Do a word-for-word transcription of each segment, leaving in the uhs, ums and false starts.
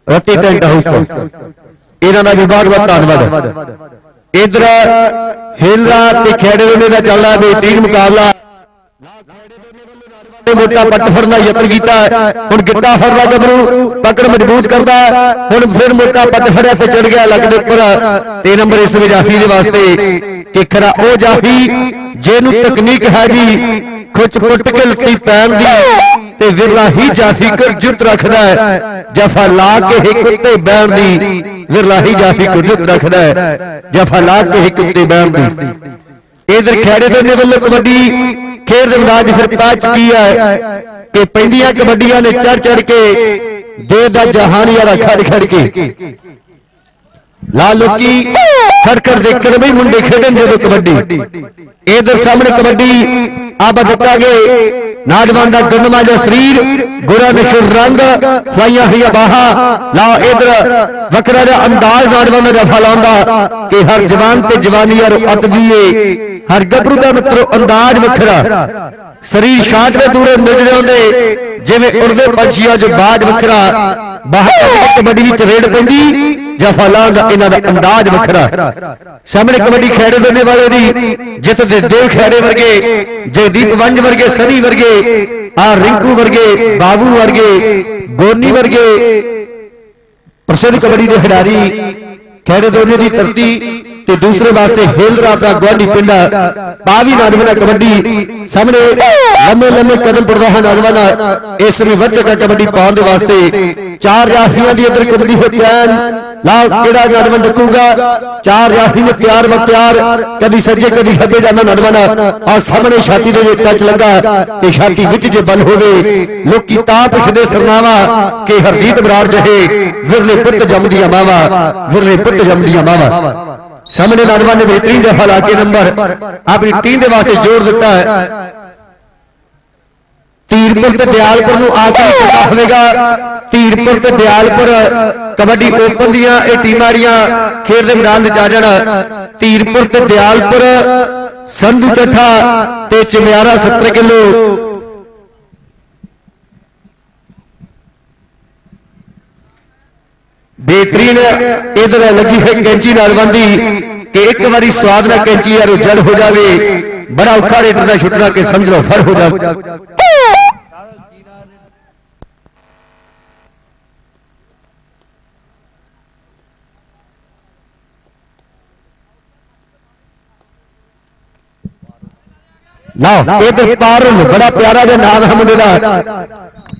रत्ती tent house इन्हां दा भी बहुत बहुत धन्यवाद। इधर हेलरा ते खेड़े दोने दा चल रहा है बेहतरीन मुकाबला। मोटा पट फड़ना यत्न किया हुण गिट्टा फड़दा गबरू पकड़ मजबूत करदा हुण फिर मोटा पट फड़िया ते चढ़ गया लग दे उपर। तीन नंबर इस जाफी दे वास्ते कि खरा ओ जाफी जेनू तकनीक है जी खुच पुट के लत्ती पैन दी ते विरला ही जाफी कर जुत रखदा है। जफा ला के हिक उत्ते बैण दी विरला ही जाफी को जुत रखदा है। जफा ला के हिक उत्ते बैण दी। इधर खेड़े दोने वालों कबड्डी खेल दे मैदान फिर पा चुकी है कि पैंदियां कबड्डियां ने चढ़ चढ़ के देर दा जहानिया दा खड़ खड़ के ला लोकी खड़खड़ देखकर भी मुंडे खेडन जो कबड्डी। इधर सामने कबड्डी आप बता गए नौजवान का गंदमा जा शरीर गोरा निशुर रंग फलाइया हुई बाहा ला इधर वकरा जा अंदाज नौजवान जफा लांदा कि हर जवान ते जवानी यार अत दिए हर गबरू का मित्रो अंदाज वखरा शरीर शाट में दूरे नजर आते जिवें उड़दे पंछियां जो बाज वखरा बाहर कबड्डी विच रेड पैंदी जफा लांदा इन्हां दा अंदाज वखरा। सामने कबड्डी खेड़े देने वाले दी जित दे देव खेड़े वर्गे जगदीप वंज वर्गे सनी वर्गे आ रिंकू वर्गे बाबू वर्गे गोनी वर्गे प्रसिद्ध कबड्डी के खिडारी खेड़े दोने की धरती ते दूसरे पासे हेलरा अपना गुआढ़ी पिंडा पावी नौजवान कबड्डी सामने लंबे लंबे कदम पड़ता है नौजवान इस समय वचक कबड्डी पाने वास्ते चार जाफियां दी इधर कबड्डी हो चैन लाओ केड़ा नौजवान डकूगा चार जाफी में तैयार बख्तियार कभी सज्जे कभी खब्बे जाना नौजवान आ सामने छाती दे टच लगा ते छाती विच जे बल होवे लोकी तां पुछदे सरनावा कि हरजीत बराड़ जहे विरले पुत जमदियां मावा विरले पुत जमदियां मावा। सामने नौजवान ने बेहतरीन जफा लाके नंबर अपनी टीम के वास्ते जोड़ दिता है। तीरपुर ते दयालपुर नूं आखिरी सदा होगा। तीरपुर ते दयालपुर कबड्डी ओपन दियां ये टीमां जिहड़ियां खेल दे मैदान विच आ जाण। तीरपुर ते दयालपुर संधू चट्ठा ते चिमियारा सत्तर किलो बेहतरीन इधर लगी है कैंची नालबंदी कि एक बारी स्वाद ना कैंची यार जड़ हो जाए बड़ा औखा रेटर का छुटना के समझ लो फर हो जाए। लाओ इधर पारुल बड़ा प्यारा जो नाम है मुंडे दा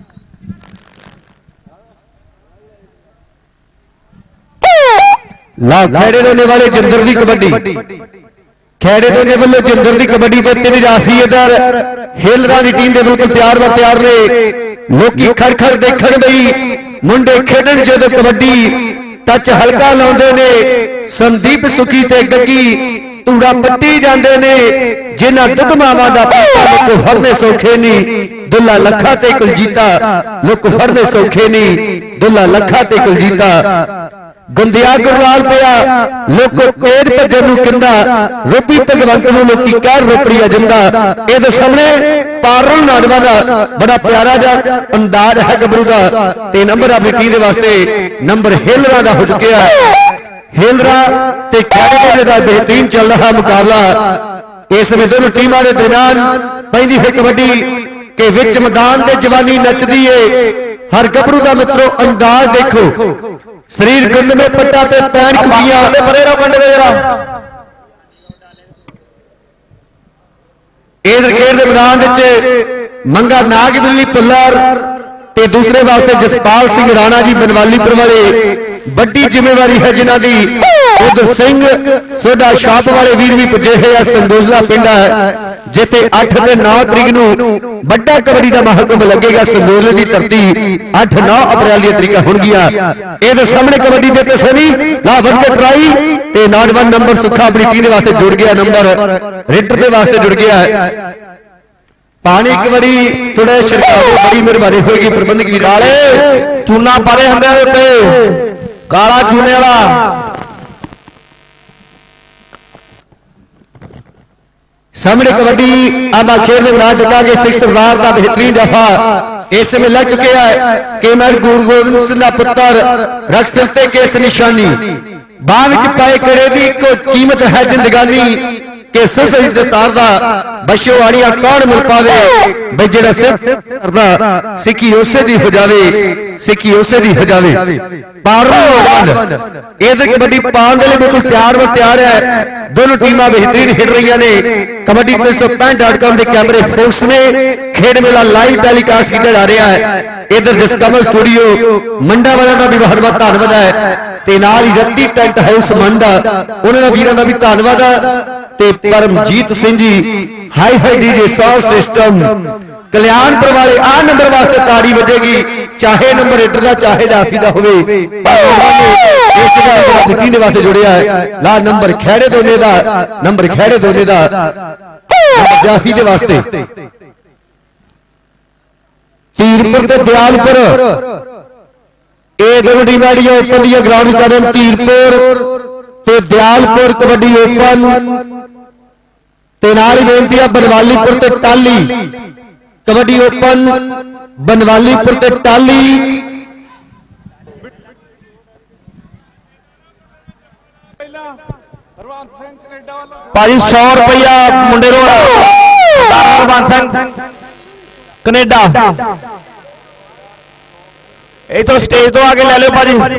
ला खेड़े दोने वाले जिंदर दी कबड्डी खेड़े दोने वाले जिंदर दी कबड्डी पे तीन जाफी इधर हेलरा दी टीम दे बिल्कुल तैयार बर तैयार ने लोकी खड़ खड़ देखण बई मुंडे खेडन जदों कबड्डी टच हल्का लाउंदे ने संदीप सुखी ते गग्गी धूड़ा पट्टी जांदे ने जिन्हां दुध मावां दा पता लोक फड़ने सौखे नहीं दुल्ला लखा ते कुलजीता लोक फड़ने सौखे नहीं दुल्ला लखा ते कुलजीता। गुंदिया गुरवाल पिया लोग तेज भजन किंदा रोपी भगवंत नूं लोकी कह रोपड़ी अजंदा। इहदे सामने पारुल नौजवान बड़ा प्यारा जा अंदाज है गबरू का ते नंबर अपनी टीम दे वास्ते नंबर हेलरा दा हो चुकिया। हेलरा ते खेड़े दा बेहतरीन चल रहा मुकाबला इस समय दोनों टीमां दे दरमियान पैंदी है कबड्डी के विच मैदान दे जवानी नचदी है। हर गबरू का मित्रों अंदाज देखो शरीर गुंद में पट्टा ते पैन कुगियां इधर खेल के मैदान मंगा नाग बिल्ली पुल्लर ते दूसरे वास्ते जसपाल सिंह राणा जी बनवालीपुर वाले बड़ी जिम्मेवारी है जिन्हां दी उधर सिंह सोडा शॉप वाले वीर भी पुजे है संदोजला पिंड है जिथे अठ ते नौ तरीक नूं बड़ा कबड्डी का महाकुंभ लगेगा। संदोजले की धरती अठ नौ अप्रैल दी तरीका होणगियां। इहदे सामने कबड्डी दे ते सनी ला वध के ट्राई ते नौजवान नंबर सुखा अपनी टीम दे वास्ते जुड़ गया नंबर रेडर दे वास्ते जुड़ गया है। पानी एक बारी थोड़ा छिड़का दो बड़ी मेहरबानी होगी प्रबंधक वीर काले चूना पारे हंदे उत्ते काला चूने वाला सामने कबड्डी आमा खेल के मैदान जगा के सिक्स सरदार का बेहतरीन दफा इस समय लग चुके हैं कि मैं गुरु गोबिंद सिंह का पुत्र रख सकते केस निशानी बाह विच पाए कड़े दी को कीमत है जिंदगानी के ससरी दतार दा बशो आड़िया कौन मिल पावे बई जेड़ा सिर सिक्की उसे दी हो जावे सिक्की उसे दी हो जावे कबड्डी पाने के लिए बिल्कुल तैयार व तैयार है। दोनों टीमां बेहतरीन हिट रही ने। कबड्डी तीन सौ पैंठ डॉट कॉम के कैमरे फोर्स में खेड मेला लाइव टेलीकास्ट किया जा रहा है। इधर जसकमल स्टूडियो मंडा वाला का भी बहुत बहुत धन्यवाद है ते नाल ही रत्ती टेंट हाउस मंडा उन्होंने वीरों का भी धन्यवाद है। Paramjit Singh ji hi hi DJ sound system Kalyanpur वाले आ नंबर वास्ते ताड़ी बजेगी चाहे नंबर एटर का चाहे जाफी का होवे मिट्टी के वास्ते जुड़िया है। ला नंबर खेड़े दोने का नंबर खेड़े दोने का जाफी के वास्ते तीरपुर ते दयालपुर ये दोनों टीमां ओपन दी ग्राउंड चल तीरपुर ते दयालपुर कबड्डी ओपन ते नाल बेनती है बनवालीपुर ते टाली कबड्डी ओपन बनवालीपुर ते टाली भाजी सौ रुपया मुंडे हरबंस सिंह कनेडा इतो स्टेज तो आगे ले लो भाजी।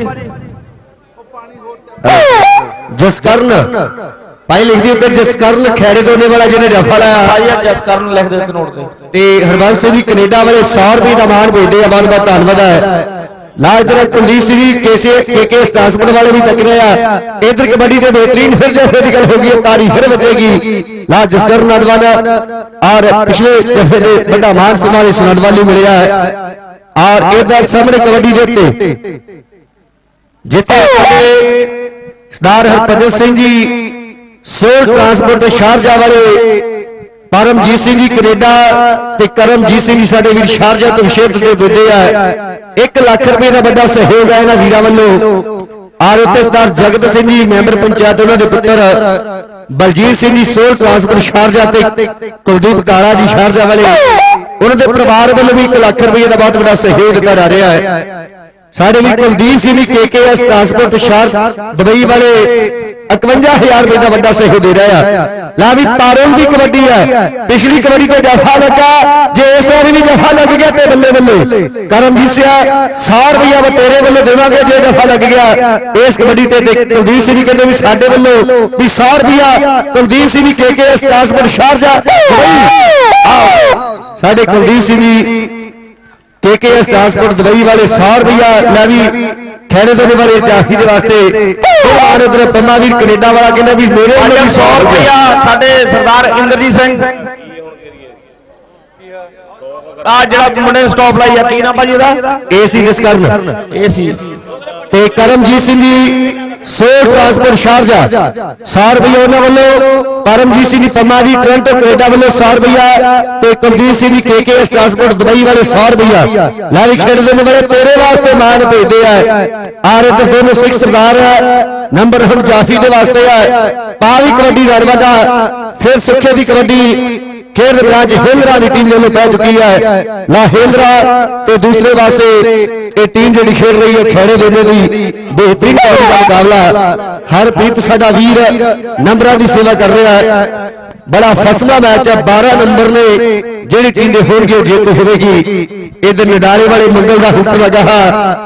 जसकरण भाई लिख दी उत्ते जसकरण खेड़े दोने वाला जिन्हें जफा लाया जसकरण लिख दो एक नोट ते हरबंस सिंह जी कनेडा वाले सौ रुपये का मान भेजते हैं। बहुत बहुत धन्यवाद है। ला इधर कुलदीप सिंह जी केसे के के ट्रांसपोर्ट वाले भी तक रहे हैं। इधर कबड्डी के बेहतरीन फिर जो फिजिकल होगी तारीफ फिर बचेगी। ला जसकरण नडवाना और पिछले दफे के बड़ा मान समारे सुनडवाली मिले है और इधर सामने कबड्डी देते जिते सरदार हरभजन सिंह जी सोल ट्रांसपोर्ट शारजा वाले परमजीत सिंह जी कनेडा ते करमजीत सिंह जी साडे वीर शारजा तो विशेष के बुद्धे है। एक लाख रुपए का बड़ा सहयोग है इन्होंने वीरों वालों और उत्ते सरदार जगत सिंह जी मैंबर पंचायत उन्होंने पुत्र बलजीत सिंह जी सोल ट्रांसपोर्ट शारजा ते कुलदीप काला जी शारजा वाले उन्होंने परिवार वालों भी एक लाख रुपए का बहुत बड़ा सहयोग दिता जा रहा है। साढ़े भी कुलदीप सिंह के के एस ट्रांसपोर्ट शार दुबई वाले इकवंजा हजार रुपए का बड़ा सहयोग दे रहा है। ला भी पारोल की कबड्डी है पिछली कबड्डी तो जफा लगा जे इस बार भी जफा लग गया तो बल्ले बल्ले करमजीत सिंह सौ रुपया तेरे वालों देवांगे जे जफा लग गया इस कबड्डी कुलदीप सिंह कहते भी साडे वालों भी सौ रुपया कुलदीप सिंह के के एस ट्रांसपोर्ट शारजा साडे कुलदीप सिंह के के एस ट्रांसपोर्ट दुबई वाले सौ रुपया ला भी खेड़े दोने वाले जाफी के वास्ते पन्नावीर कनेडा वाला कहना भी मेरे सौ रुपया साडे सरदार इंद्रजीत सिंह आ जेड़ा मुंडे ने स्टॉप लाई है की नाम भाजी दा एसी जसकरण एसी ते करमजीत सिंह जी सोल ट्रांसपोर्ट शारजा सौ रुपया उन्होंने वालों परमजीत सिंह जी पम्मावी टोरंटो कनेडा वालों सौ रुपया ते कुलदीप सिंह जी के के एस ट्रांसपोर्ट दुबई वाले सौ रुपया लावी खेड़ देने वाले तेरे वास्ते मान भेजते हैं और इधर दोनों सिख सरदार है नंबर हम जाफी के वास्ते है। पावी कबड्डी रणवादा फिर सुखे की कबड्डी खेल राज हेलरा की टीम जो पै चुकी है। ला हेलरा तो दूसरे पासे ये टीम जी खेल रही है खेड़े दोनों की बेहतरीन का मुकाबला हरप्रीत साडा वीर नंबर की सेवा कर रहा है। बड़ा फसला मैच है बारह नंबर ने जी टीम के होंगे जीत होगी। इधर निडाले वाले मंगल का हुक्म लगा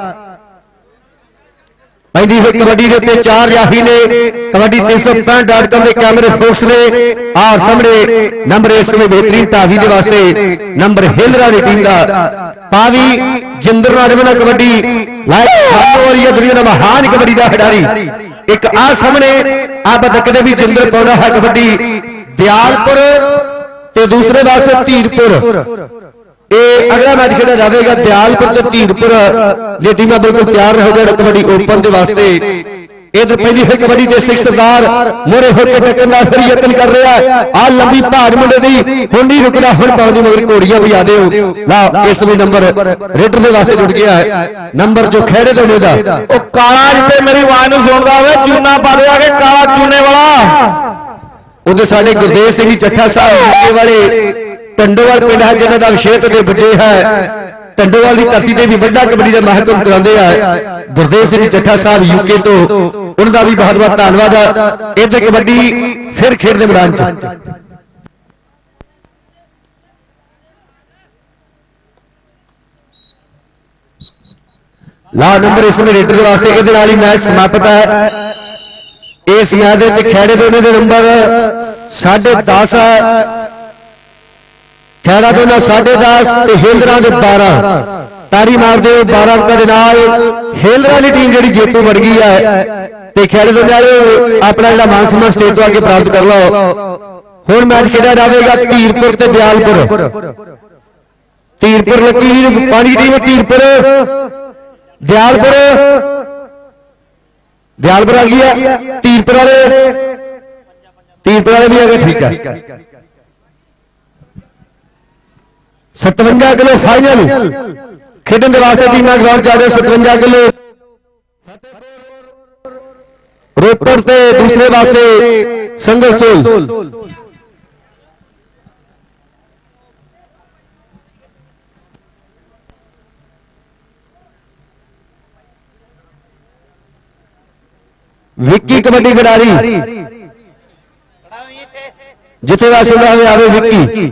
पैंती हुई कबड्डी के उत्ते चार जाफी ने कबड्डी तीन सौ पैंठ डॉट कॉम के कैमरे फोक्स ने और सामने नंबर इस समय बेहतरीन तावी के वास्ते नंबर हेलरा की टीम का पावी जिंदर नाडवना कबड्डी लाइक दुनिया का महान कबड्डी का खिडारी एक आ सामने आप तकते भी जिंदर पौधा है कबड्डी दयालपुर ते दूसरे पासे धीरपुर अगला मैच खेला जाएगा दयालपुर तो धीरपुर ये टीम बिल्कुल तैयार हो गए कबड्डी ओपन के वास्ते। इधर पहली है कबड्डी के सिख सरदार मोरे होकर टक्कर का फिर यत्न कर रहा है आ लंबी भाड़ मुंडे दी हुण नहीं रुकदा हुण पाउंदी मगर घोड़ियां भी आदे हो ला इस समय नंबर रेडर के वास्ते जुड़ गया है नंबर जो खेड़े दोने दा ओ काला जिते मेरी आवाज नु सुनदा होवे चूना पा दे आके काला चूने वाला उधर साडे गुरदेव सिंह जी चट्ठा साहब वाले टंडोवाल पिंड है जिन्हों का विशेष के बजे है ਢੰਡੋਵਾਲ ਦੀ ਧਰਤੀ ਤੇ ਵੀ ਵੱਡਾ ਕਬੱਡੀ ਦਾ ਮਹਾਕੁੰਭ ਕਰਾਉਂਦੇ ਆ ਗੁਰਦੇਵ ਸਿੰਘ ਜੱਠਾ ਸਾਹਿਬ ਯੂਕੇ ਤੋਂ, ਉਹਨਾਂ ਦਾ ਵੀ ਬਹੁਤ ਬਹੁਤ ਧੰਨਵਾਦ। ਇੱਧਰ ਕਬੱਡੀ ਫਿਰ ਖੇਡ ਦੇ ਮੈਦਾਨ 'ਚ ਲਾ ਨੰਬਰ ਇਸ ਨੇ ਰੇਡਰ ਦੇ ਵਾਸਤੇ ਇਹਦੇ ਨਾਲ ਹੀ ਮੈਚ ਸਮਾਪਤ ਹੈ। ਇਸ ਮੈਚ ਦੇ ਵਿੱਚ ਖੇੜੇ ਦੋਨੇ ਦੇ ਨੰਬਰ ਸਾਢੇ ਦਸ ਹੈ, ਖੈੜਾ ਦੋਨਾ ਸਾਢੇ ਦਸ ਤੇ ਹੇਲਰਾਂ ਦੇ ਬਾਰਾਂ। ਤਾੜੀ ਮਾਰਦੇ ਹੋ ਬਾਰਾਂ ਅੰਕਾਂ ਦੇ ਨਾਲ ਹੇਲਰਾਂ ਦੀ ਟੀਮ ਜਿਹੜੀ ਜੇਤੂ ਬਣ ਗਈ ਹੈ ਤੇ ਖੇੜੇ ਦੋਨੇ ਵਾਲੇ ਆਪਣਾ ਜਿਹੜਾ ਮਾਨ ਸਨਮਾਨ ਸਟੇਜ ਤੋਂ ਅੱਗੇ ਪ੍ਰਾਪਤ ਕਰ ਲਓ। ਹੁਣ ਮੈਚ ਖੇਡਿਆ ਜਾਵੇਗਾ ਧੀਰਪੁਰ ਤੇ ਦਿਆਲਪੁਰ। ਧੀਰਪੁਰ ਲਕੀਰ ਪਾਣੀ ਟੀਮ ਧੀਰਪੁਰ, ਦਿਆਲਪੁਰ ਦਿਆਲਪੁਰ ਆ ਗਈ ਹੈ, ਧੀਰਪੁਰ ਵਾਲੇ ਧੀਰਪੁਰ ਵਾਲੇ ਵੀ ਆ ਗਏ। ਠੀਕ ਹੈ, सतवंजा किलो फाइनल खेडन के वास्ते टीमां ग्राउंड जा रहे। सतवंजा किलो रोपड़ ते दूसरे पासे संगलसोल। विक्की कबड्डी खिडारी जिथे वास्ते आवे विक्की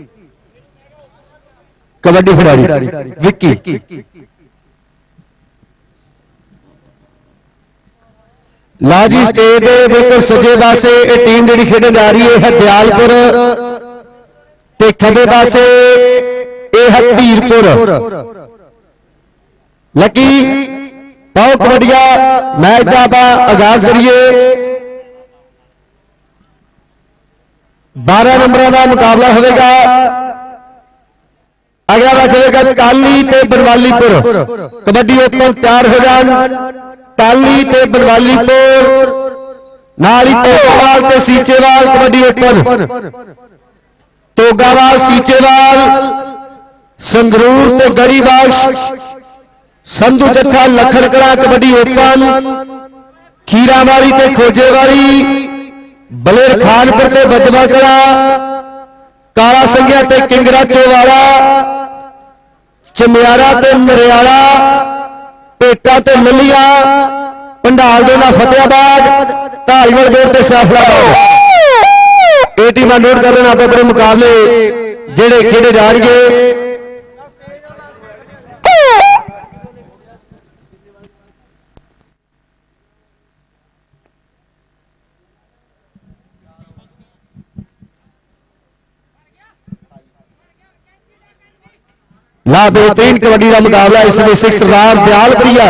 कबड्डी खिडारी विक्की। लाजी स्टेज के बिल्कुल सजे पासे यह टीम जी खेडन जा रही है दयालपुर ते खबे पासे यह है धीरपुर। लकी पाओ कबड्डिया मैच का आप आगाज करिए। बारह नंबर का मुकाबला होगा। अगला मैच होगा टाली ते बनवालीपुर। कबड्डी ओपन तैयार हो जान। टाली ते बनवालीपुर नाली तोगावाल ते सीचेवाल। कबड्डी ओपन तोगावाल सीचेवाल संगरूर ते गढ़ीबाश संधू जट्ठा लखनकला। कबड्डी ओपन खीरावाली ते खोजेवाली बलेर खानपुर ते बजवाकला काला संघिया ते किंगरा चोवाला चमियारा ते नरियाला पेटा ते ललिया पंडाल दोना फतेहाबाद धालीवाल बोर्ड ते सैफलाबाद। ये टीम नोट कर लेना अपने मुकाबले जेड़े खेडे जा रहे। ला बेहतरीन कबड्डी का मुकाबला इसमें सरदार दयालपुरिया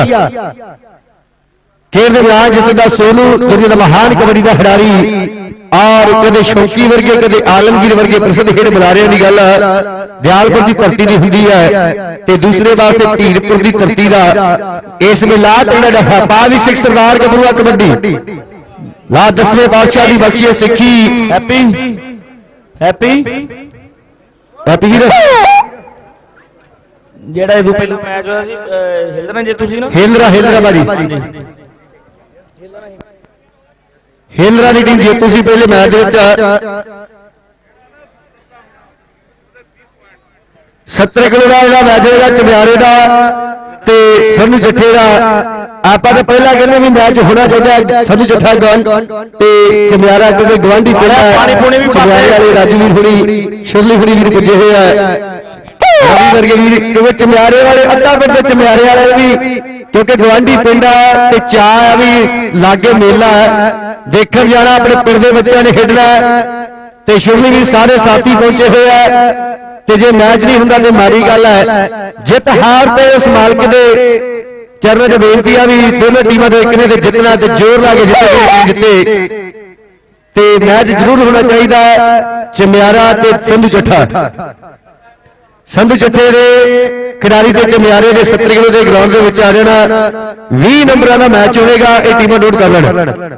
खेल के मैदान जितदा सोनू दुनिया का महान कबड्डी का खिडारी और कदे शौकी वर्गे कदे आलमगीर वर्गे प्रसिद्ध खेड बुलारियां की गल दयालपुर की धरती की होंगी है ते दूसरे पासे धीरपुर की धरती का इसमें ला तेरा दफा पा भी सिख सरदार गबरूआ कबड्डी ला दसवें पातशाह की बख्शी सिखी हैप्पी हैप्पी हैप्पी ਜਿਹੜਾ ਇਹ ਪਹਿਲੂ ਮੈਚ ਹੋਇਆ ਸੀ ਹਿਲਦਰਾ ਜੇ ਤੁਸੀਂ ਨਾ ਹਿਲਦਰਾ ਹਿਲਦਰਾ ਬਾਰੀ ਹਿਲਦਰਾ ਦੀ ਟੀਮ ਜੇਤੂ ਸੀ ਪਹਿਲੇ ਮੈਚ ਦੇ ਵਿੱਚ। सत्तर किलो का ਜਿਹੜਾ ਮੈਚ ਹੋਏਗਾ ਚਮਿਆਰੇ ਦਾ ਤੇ ਸੰਧੂ ਜੱਠੇ ਦਾ। ਆਪਾਂ ਤਾਂ ਪਹਿਲਾਂ ਕਹਿੰਦੇ ਵੀ ਮੈਚ ਹੋਣਾ ਚਾਹੀਦਾ ਸੰਧੂ ਜੱਠਾ ਗਨ ਤੇ ਚਮਿਆਰਾ ਕਿਉਂਕਿ ਗਵਾਂਢੀ ਪਿੰਡ ਹੈ। ਚਮਿਆਰੇ ਵਾਲੇ ਰਾਜਵੀਰ ਹੁਣੀ ਸ਼ੁਰਲੀ ਹੁਣੀ ਵੀ ਪੁੱਜੇ ਹੋਏ ਆ रवि वर्गे भी क्योंकि चमियारे वाले अद्धा पिंड के चमियारे वाले भी क्योंकि गवांढी पिंड है चाह है भी लागे मेला है देखने जाना अपने पिंड के बच्चों ने खेडना है। शुरली भी सारे साथी पहुंचे हुए है ते जे मैच नहीं होंदा ते माड़ी गल है। जित हार ते उस मालक दे चरणों च बेनती है भी दोनों टीमों के एक ने ते जितना ते जोर ला के जिते जिते ते मैच जरूर होना चाहिए। चमियारा ते संधू जट्ठा संधू जट्ठे दे खिडारी ते चमियारे दे सत्तर किलो के ग्राउंड के आ जाना। बीस नंबर का मैच होगा। ये टीम नोट कर लेना।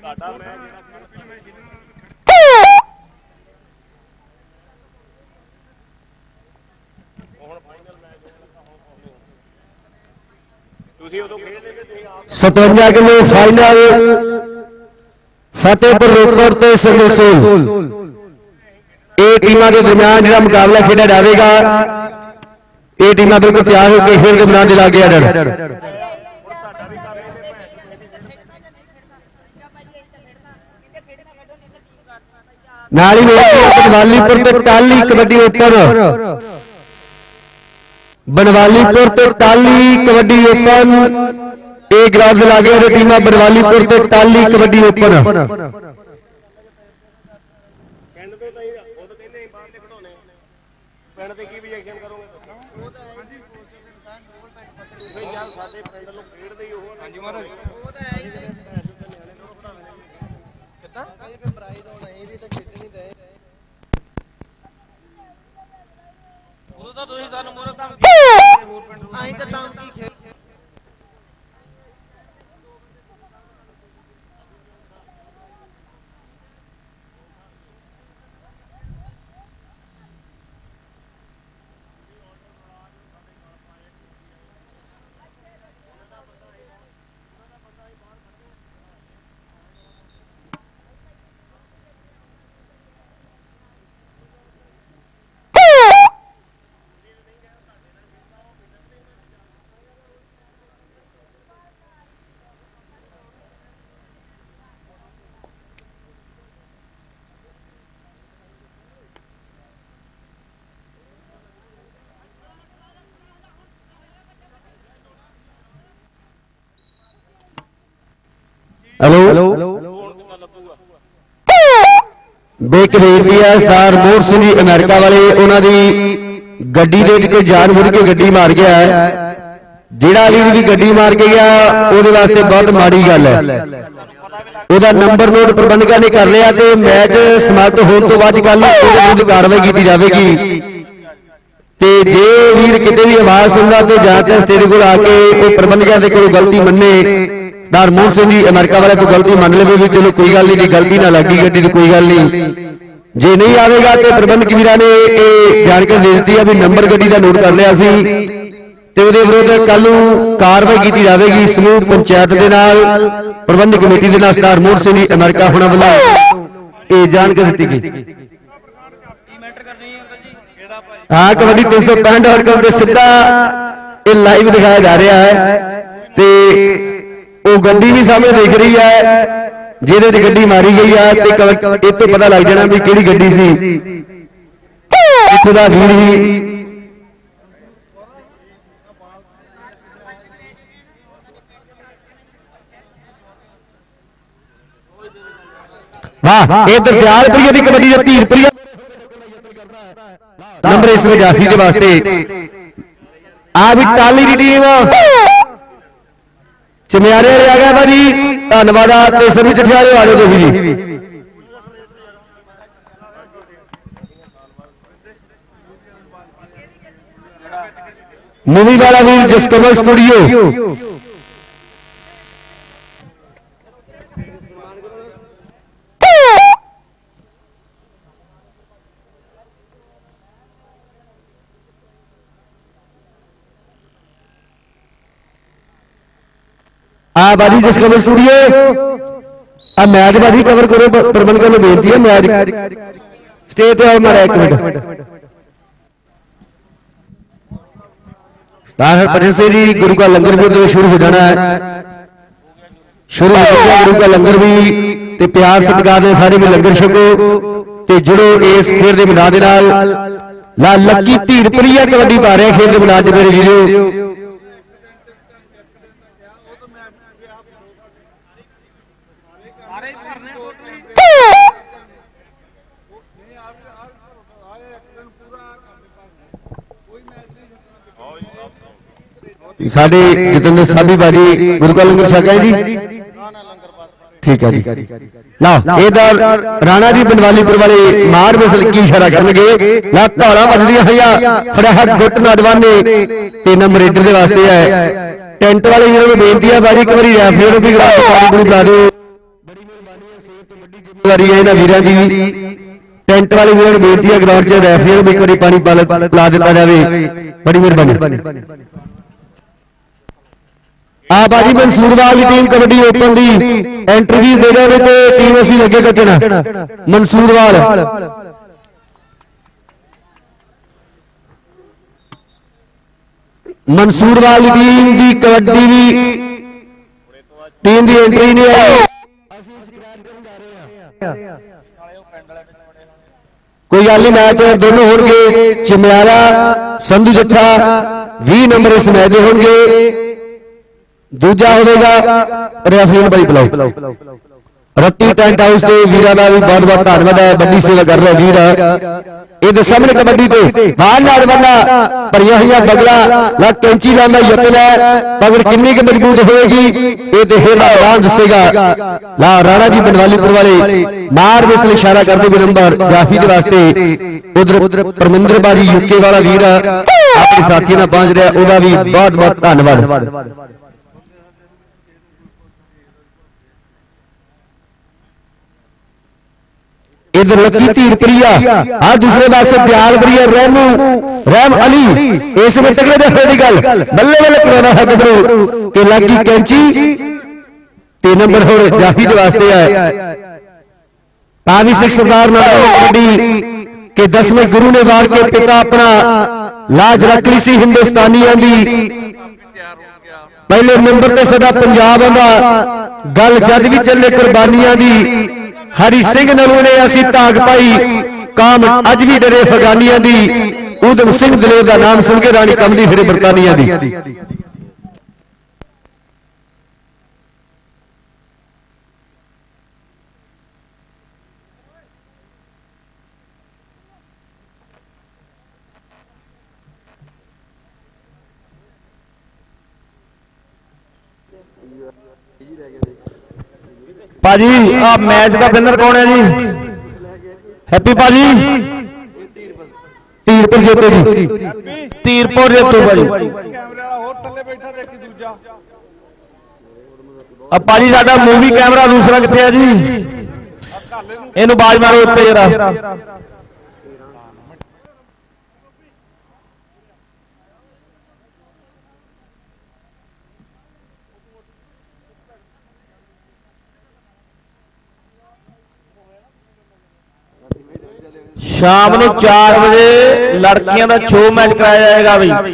सतवंजा किलो फाइनल फतेहपुर रोपड़ ते संगसूल ये टीमां के दरमियान जो मुकाबला खेड़ा जाएगा। ये टीमां बिल्कुल तैयार होकर खेल के मैदान ला गया डर नाली बनवालीपुर ते टाली कबड्डी ओपन बनवालीपुर ते टाली कबड्डी ओपन एक ग्राउंड ला गया टीमां बनवालीपुर ते Tali kabaddi open hello bake बेनती है सरदार मोहर सिंह जी अमेरिका वाले उन्होंने गड्डी दे कोई जान मुड़ के गड्डी मार गया है जिहड़ा वीर भी गड्डी मार के गया उहदे वास्ते बहुत माड़ी गल है। उहदा नंबर नोट प्रबंधकां ने कर लिया ते मैच समाप्त होने तो बाद कल उहदे विरुद्ध कार्रवाई की जाएगी ते जे वीर किते भी आवाज सुनदा ते जां ते स्टेज कोल आके वो प्रबंधकां दे कोल गलती मन्ने सरदार मोहन सिंह जी अमेरिका वाले तो गलती मान ले भी चलो कोई गल नहीं गलती ना लगी गड्डी तो कोई गल नहीं जे नहीं आएगा तो प्रबंधक वीरां ने जानकारी दे दी है भी नंबर गड्डी का नोट कर लिया सी ते उहदे विरुद्ध कल कार्रवाई की जाएगी। समूह पंचायत के नाल प्रबंधक कमेटी के नाल सरदार मोहन सिंह जी अमेरिका होना वाला ये जानकारी दी गई। हाँ कबड्डी तीन सौ पैंठ हड़कम से सीधा लाइव दिखाया जा रहा है ते वो गड्डी भी सामने देख रही है जिहदे च गड्डी मारी गई है ते इस तो पता लग जाना भी किहड़ी गड्डी सी इत्थों दा वीर ही वाह इधर दयालप्रिया दी कबड्डी दा धीरप्रिया नंबर इस जाफी के वास्ते आ भी टाली दी टीम चमियारे आ गया भाजी धन्यवाद सभी जठियारे वाले जो भी मूवी वाला वीर जसकमल स्टूडियो आ बाजी जसकमल स्टूडियो आ मैच बाजी कवर करो प्रबंधकों ने बेनती है मैच स्टेज पे आओ मारा एक मिनट से जी गुरु का लंगर भी तो शुरू हो जाना है शुरू हो गया गुरु का लंगर भी ते प्यार सत्कार दे सारे भी लंगर छको ते जुड़ो इस खेल दे मैदान दे नाल ला लक्की धीरप्रिया कबड्डी पा रहे खेल दे मैदान च मेरे वीरो साढ़े जितेंद्र साहब बाजी गुरु का लंगर छका है जी ठीक है जी लाओ इधर राणा जी बनवालीपुर वाले मार मिसल की इशारा करनगे ला धौला वजदियां होइयां फटाफट गुट नौजवान ने तीन नंबर रेडर के वास्ते है टेंट वाले जिन्होंने बेनती है बाजी एक बार रेफरी भी बुला दो बड़ी मेहरबानी जिम्मेवारी है इन्हां वीरां दी। टेंट वाले वीरां नूं बेनती है ग्राउंड च रैफरीआं नूं एक बारी पानी पिला दिता जाए, बड़ी मेहरबानी। आ बाजी मंसूरवाल की टीम कबड्डी ओपन की एंट्री दे रहे तो टीम असीं लगे कट्टना। मंसूरवाल मंसूरवाल टीम की कबड्डी की टीम की एंट्री नहीं आई। कोई गल नहीं, मैच दोनों होंगे चिम्याला संधू जट्ठा बीस नंबर इस मैच के होंगे। दूजा होगा रेफरी भाई पिलाओ रत्ती टेंट हाउस के वीर का भी बहुत बहुत धन्यवाद है, बड़ी सेवा कर रहे वीर। ये सामने कबड्डी से बाहर नाड़ वाला भरिया हुई बगला ला कैंची लाने का यत्न है, मगर कितनी की मजबूत होगी ये तो हेरा दसेगा। ला राणा जी बनवालीपुर वाले मार में इशारा करते हुए नंबर जाफी के वास्ते उधर परमिंदर बाजी यूके वाला वीर अपने साथी ना पहुंच रहा, वह भी बहुत बहुत धन्यवाद। इधर लकी धीरप्रिया आ दूसरे पास दयाल प्रिया रहमू रहम अली इस में तगड़े दफे की गल बल्ले बल्ले कराना है गबरू के लकी कैंची तीन नंबर हो जाफी के वास्ते है। तावी सिख सरदार कबड्डी के दसवें गुरु ने वार के पिता अपना लाज रख ली सी हिंदुस्तानियों की। पहले नंबर ते सदा पंजाब का गल जद भी चले कुर्बानियां दी। हरी सिंह नलू ने असी ताक पाई काम अज भी डरे अफगानिया दी। उधम सिंह दलेर का नाम सुन के रानी कमदी फिरे बरतानिया दी। भाजी आ मैच का विनर कौन है जी? हैप्पी भाजी तीरपुर जेतू जी, तीरपुर जेतू भाजी। अब भाजी साडा मूवी कैमरा दूसरा किथे है जी? इनू बाज मारो उत्ते जरा। शाम को चार बजे लड़कियों का शो मैच कराया जाएगा भाई।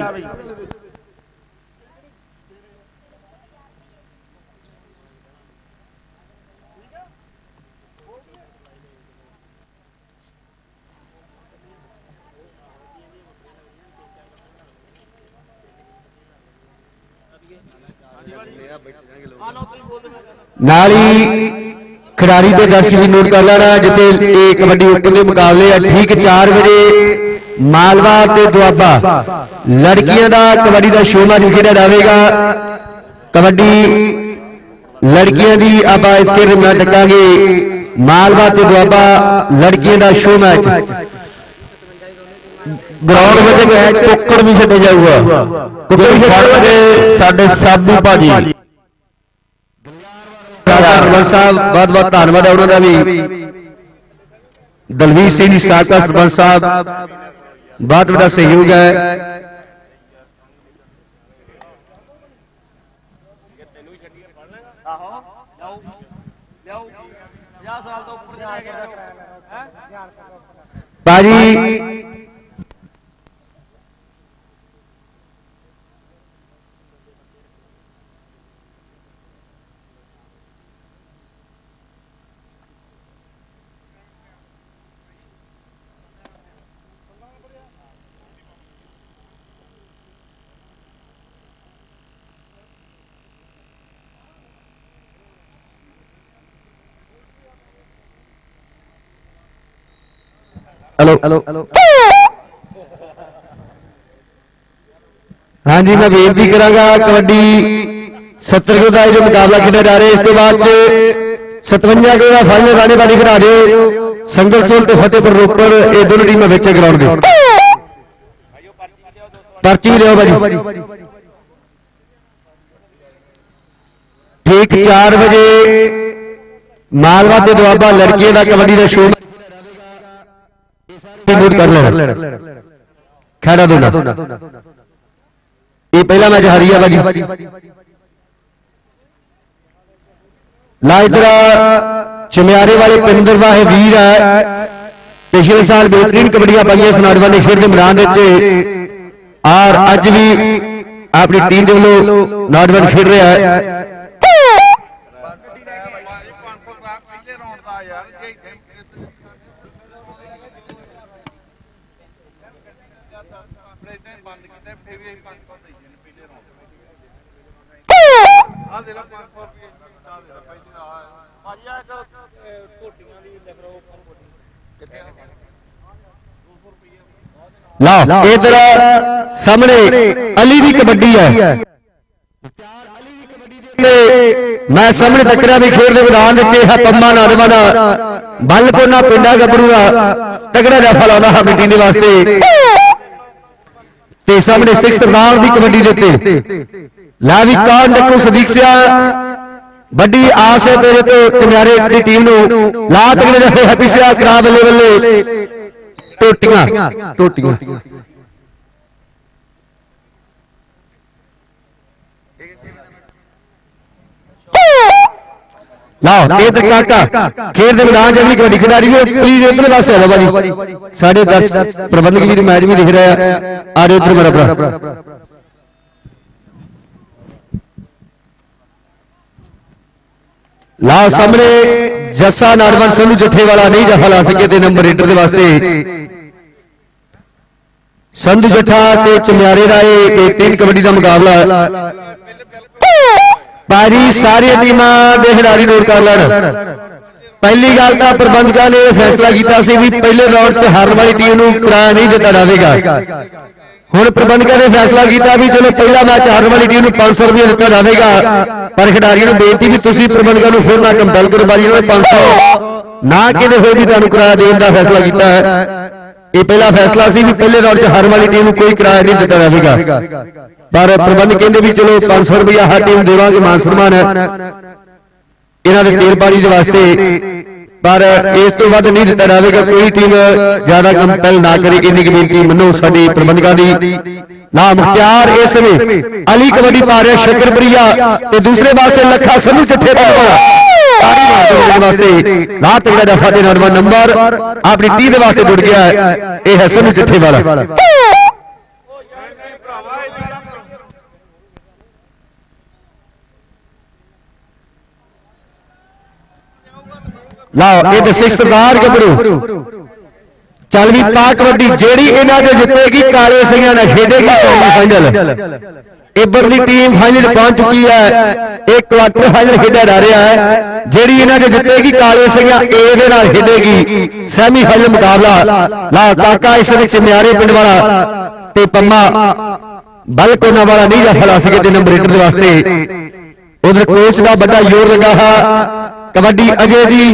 नाली खिडारी के दस भी नोट कर लेना जिथे कबड्डी ओपन के मुकाबले है। ठीक चार बजे मालवा ते दुआबा लड़कियों का कबड्डी का शो मैच खेड़ा जाएगा। कबड्डी लड़कियों की आप इसके मैं तकांगे मालवा ते दुआबा लड़कियों का शो मैच ग्राउंड में मैच कुकड़ भी छे जाऊगा। साडे साबू भाजी सरपंच साहब बहुत बहुत धन्यवाद है उन्होंने भी। दलवीर सिंह जी साबका सरपंच साहब बहुत बड़ा सहयोग है। भाजी हेलो हेलो हाँ जी मैं बेनती करांगा कबड्डी सत्तर किलो का जो मुकाबला खेड़ा जा रहा है। इस तो बाद सतवंजा किलो का फाइनल राणे बाड़ी खड़ा दे संगल सोल ते फतेहपुर रोपड़ ये दोनों टीमें बेच ग्राउंड के पर्ची भी लियो भाजी। ठीक चार बजे मालवा ते दुआबा लड़कियों का कबड्डी का शो नोट कर लेना। खैरा दोना ये पहला मैच हारिया बाजी लाइदरा चमियारे वाले पिंदर का है वीर है। पिछले साल बेहतरीन कबड्डियां पाई इस नौजवान ने खेल के मैदान और अज भी अपनी टीम के वालों नौजवान खेल रहा है। ला इधर सामने अली की कबड्डी है। मैं सामने तकरा भी खेल मैदान है पम्मा नौजवान बल कोना पिंडा गबरू का तगड़ा जफा लादा है अपनी टीम वास्ते ते सामने सिक्स राउंड की कबड्डी देते ला भी कान डक्कू सदीक सिया बड़ी आस है तेरे तो चमियारे की टीम नु ला तगड़े जफे हैप्पी सिया करा बल्ले बल्ले टोटियां टोटियां लाओ इधर काका खेल के मैदान अगली कबड्डी खिलाड़ी भी प्लीज इधर पास आ भाजी साढ़े दस प्रबंधक भी मैच भी दिख रहा है। आ जाओ इधर मेरा भरा लाओ सामने जस्सा नौजवान सोनू जट्ठे वाला नहीं जफा ला सके थे नंबर एटर के वास्ते संधू जट्ठा ते चमियारे का बेहतरीन कबड्डी का मुकाबला पारी सारी टीमां दे खिडारी नोट कर लैन। पहली गल तो प्रबंधकों ने फैसला किया भी पहले राउंड च हारन वाली टीम को किराया नहीं दिता जाएगा। हुण प्रबंधकों ने फैसला किया भी चलो पहला मैच हारन वाली टीम को पांच सौ रुपया दिता जाएगा पर खिडारियों को बेनती भी तुसीं प्रबंधकों को फिर ना कंपैल करो बारी पांच सौ ना कि होए भी तुहानूं किराया देने का फैसला किया है। ये पहला फैसला सी भी पहले राउंड च हारन वाली टीम को कोई किराया नहीं दिता जाएगा पर प्रबंध कहते भी चलो पांच सौ रुपया हर टीम देवांगे मान सम्मान है इन्होंने तेल पानी के वास्ते पर इस तो वध नहीं दिता जाएगा। कोई टीम ज्यादा कंपैल ना करे इन्नी बेनती मनो साडी प्रबंधकों की। ला मुख्तियार इस समय अली कबड्डी पा रहा शकरपुरिया ते दूसरे पासे लखा संधू जट्ठे वास्ते ला तगड़ा दफा दे नौजवान नंबर अपनी टीम के वास्ते जुड़ गया है। यह है संधू जट्ठे वाला। लाओ ये दसे सरदार गबरू चल भी पा कबड्डी जेड़ी इन्हां जो जितेगी काले सिंघां ने खेडेगी सेमीफाइनल। इबर की टीम फाइनल पहुंच चुकी है एक क्वार्टर फाइनल खेड़ा जा रहा है जेड़ी इन्हां जो जितेगी काले सिंघां ए दे नाल खेडेगी सेमीफाइनल मुकाबला। ला काका इस विच न्यारे पिंड वाला ते पम्मा बल कोना वाला नहीं जा फला सके ते नंबर एट दे वास्ते उधर कोच का बड़ा जोर लगा है। कबड्डी अजय दी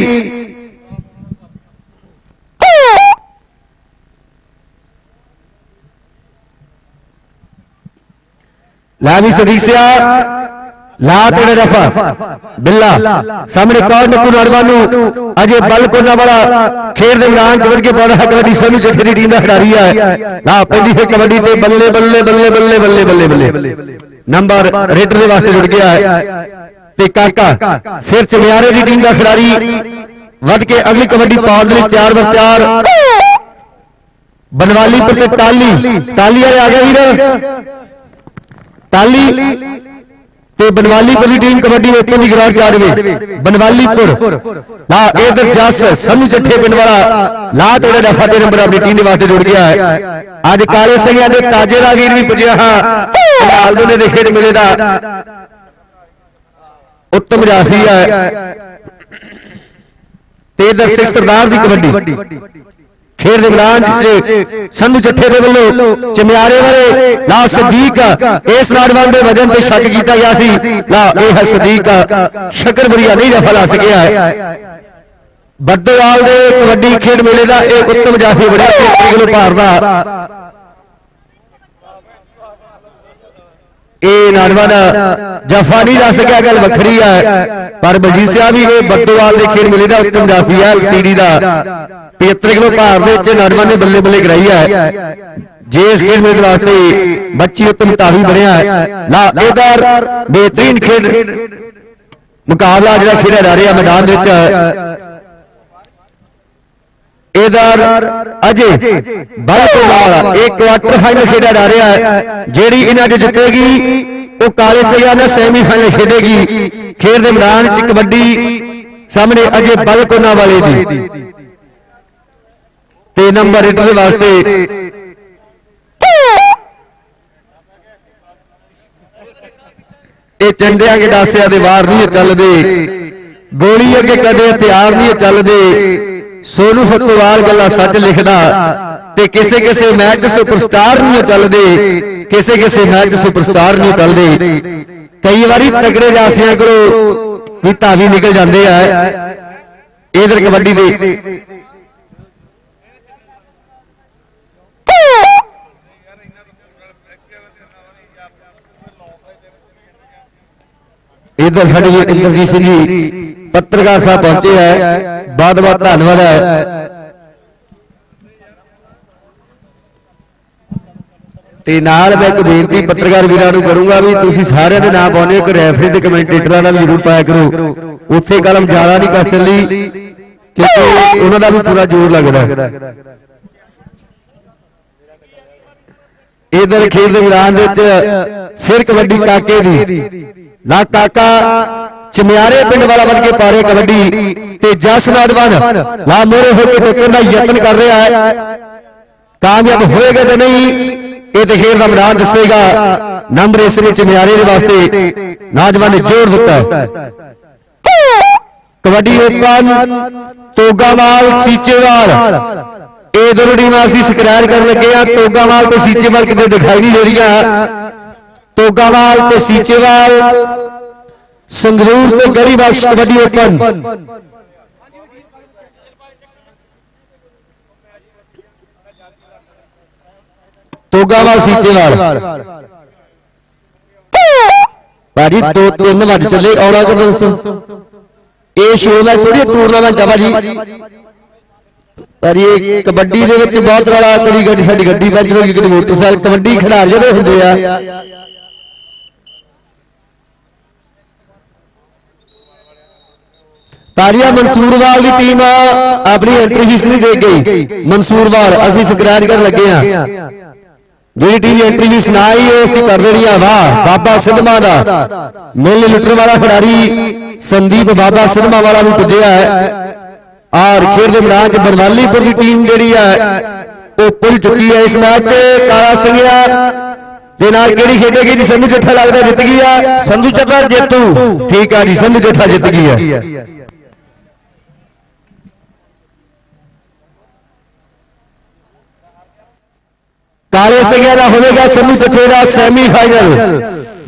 ला भी सदीसिया ला तेरे दफा बिल्ला सामने कौन नकू नौजवान अजय बल कोना वाला खेल के मैदान च वध के पौड़ा है। कबड्डी सोनू जट्ठे की टीम का खिडारी है। ला पहली फिर कबड्डी ते बल्ले बल्ले बल्ले बल्ले बल्ले बल्ले बल्ले नंबर रेटर के वास्ते जुड़ गया है। ते काका फिर चमियारे की टीम का खिडारी वध के अगली कबड्डी पाउण लई तैयार बर तैयार बनवाली पर टाली टाली वाले आ गए वीर टाली ते बनवालीपुर की टीम कबड्डी ओपन की ग्राउंड जा रही बनवालीपुर ला इधर जस संधू जट्ठे पिंड वाला ला तेरे दफा दे नंबर अपनी टीम के वास्ते जुड़ गया है। अज काले सिंघां दे ताजे दा वीर भी पुजिया हां दे दे खेड मेले दा उत्तम जाफी है ते इधर सिक्स सरदार की कबड्डी खेल के मैदान संधू जट्ठे दे वल्लों चमियारे वाले ला सदीक इस नौजवान के वजन पर शक किया गया सी। ला यह है सदीक शकरपुरिया नहीं जफा ला सकिया है। बद्दोवाल दे कबड्डी खेड मेले का एक उत्तम जाफी बड़ा भार दा ਇਹ ਨੌਜਵਾਨ ਜਫਾ ਨਹੀਂ ਦੱਸ ਸਕਿਆ, ਗੱਲ ਵੱਖਰੀ ਹੈ। ਪਰ ਬਲਜੀਤ ਸਿੰਘ ਵੀ ਇਹ ਬੱਤੋਵਾਲ ਦੇ ਖੇਡ ਮੇਲੇ ਦਾ ਉੱਤਮ ਜਾਫੀ ਹੈ। ਐਲਸੀਡੀ ਦਾ ਪਚੱਤਰ ਕਿਲੋ ਭਾਰ ਦੇ ਵਿੱਚ ਨੌਜਵਾਨ ਨੇ ਬੱਲੇ ਬੱਲੇ ਕਰਾਈ ਹੈ। ਜੇ ਇਸ ਖੇਡ ਮੇਲੇ ਵਾਸਤੇ ਬੱਚੀ ਉੱਤਮ ਤਾਵੀ ਬਣਿਆ ਹੈ। ਲਾਹੇਦਾਰ ਬਿਹਤਰੀਨ ਖੇਡ ਮੁਕਾਬਲਾ ਜਿਹੜਾ ਖੇਡਿਆ ਜਾ ਰਿਹਾ ਮੈਦਾਨ ਦੇ ਵਿੱਚ। ਇਹਦਾਰ ਅਜੇ ਬਲਕੋਨਾ ਵਾਲਾ ਇੱਕ ਕੁਆਟਰ ਫਾਈਨਲ ਖੇਡਿਆ ਜਾ ਰਿਹਾ ਹੈ। ਜਿਹੜੀ ਇਹਨਾਂ ਚ ਜਿੱਤੇਗੀ ਉਹ ਕਾਲੇ ਸਈਆ ਨਾਲ ਸੈਮੀ ਫਾਈਨਲ ਖੇਡੇਗੀ। ਖੇਡ ਦੇ ਮੈਦਾਨ ਚ ਕਬੱਡੀ ਸਾਹਮਣੇ ਅਜੇ ਬਲਕੋਨਾ ਵਾਲੇ ਦੀ ਤੇ ਨੰਬਰ ਅੱਠ ਦੇ ਵਾਸਤੇ ਇਹ ਚੰਡਿਆਂ ਗਡਾਸਿਆਂ ਦੇ ਵਾਰ ਨਹੀਂ ਚੱਲਦੇ, ਗੋਲੀ ਅੱਗੇ ਕਦੇ ਹਥਿਆਰ ਨਹੀਂ ਚੱਲਦੇ। ਸੋਨੂ ਫੱਤੂਵਾਲ ਗੱਲਾਂ ਸੱਚ ਲਿਖਦਾ ਤੇ ਕਿਸੇ ਕਿਸੇ ਮੈਚ ਸੁਪਰਸਟਾਰ ਨਹੀਂ ਚੱਲਦੇ, ਕਿਸੇ ਕਿਸੇ ਮੈਚ ਸੁਪਰਸਟਾਰ ਨਹੀਂ ਚੱਲਦੇ। ਕਈ ਵਾਰੀ ਤਗੜੇ ਜਾਫੀਆਂ ਕੋਲੋਂ ਵੀ ਧਾਵੀ ਨਿਕਲ ਜਾਂਦੇ ਆ। ਇਧਰ ਕਬੱਡੀ ਦੇ इधर साढ़े इंद्रजीत सिंह जी पत्रकार साहब पहुंचे है, बहुत बहुत धन्यवाद है। ते नाल मैं एक बेनती पत्रकार वीरां नूं करूंगा भी तुसीं सारिआं दे नाम पाउने, कोई रैफरी ते कमेंटेटरां दा भी जरूर पाया करो। उत्थे कलम ज्यादा नहीं कर चली क्योंकि उन्हां दा भी पूरा जोर लगदा। इधर खेल दे मैदान विच फिर कबड्डी काके दी ला काका चमियारे पिंड वाला वध के पारे कबड्डी ते जस नौजवान ला मोरे होकर टोकन का यत्न कर रहा है। कामयाब होएगा तो नहीं ये तो खेल का मैदान दसेगा। नंबर इस चमियारे के वास्ते नौजवान ने जोर दिता। कबड्डी ओपन तोगावाल सीचेवाल ये दोनों टीम असीं स्क्रैच कर लगे हैं। तोगावाल तो सीचेवाल कितने दिखाई नहीं दे रही। तोगावाल तो सीचेवाल संगरूर तो गरी बख्श कबड्डी ओपन। तोगावाल सीचेवाल भाजी दो तीन बज चले और दसो ये शो मैच थोड़ी टूरनामेंट है भाजी। पर ये कबड्डी दे विच बहुत रौला, कदी गड्डी साडी गड्डी पंचर हो गई, कदी मोटरसाइकिल। कबड्डी खिडारी जो होंदे आ तारिया मंसूरवाल की टीम अपनी एंट्री फीस नहीं दे गई। मंसूरवाल असीं स्क्रैच कर लगे हैं। जी टीम एंट्री फीस ना आई वो कर देनी है। वाह बाबा सिद्धमा दा मिल लुटन वाला खिडारी संदीप बाबा सिद्धमा वाला भी पुजया है। और खेल के मैदान च बरवालीपुर की टीम जी है वो पुल चुकी है। इस मैच काला सिंघिया दे नाल केड़ी खेडेगी जी? संधू जट्ठा लगता जित गई है। संधू जट्ठा जेतू ठीक है जी, संधू जट्ठा जित गई है। काले सिंघिया का होगा संधू जट्ठे का सैमी फाइनल।